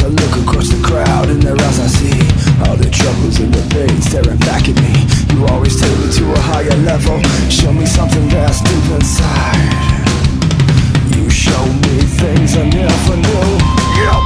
look across the crowd, in their eyes I see all the troubles and the pain staring back at me. You always take me to a higher level, show me something that's deep inside. You show me things I never knew.